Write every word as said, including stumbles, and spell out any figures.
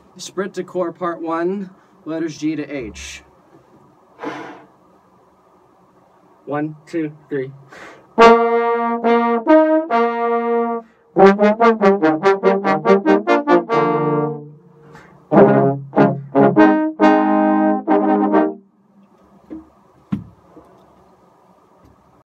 Esprit De Corps Part one, letters G to H. One, two, three.